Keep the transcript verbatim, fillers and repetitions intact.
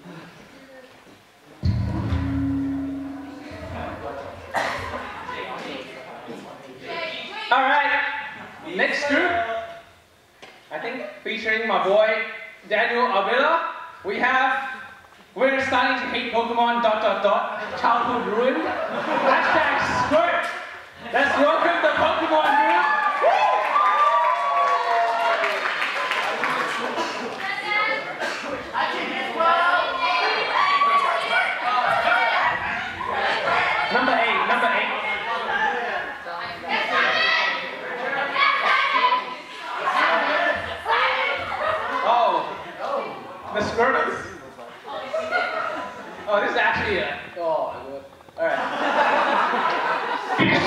All right, next group, I think featuring my boy Daniel Avila, we have We're Starting to Hate Pokemon dot dot dot Childhood Ruin. Hashtag Squirt. Let's welcome the Pokemon group. Number eight, number eight. The Squirtles? Oh, this is actually a... Oh, alright.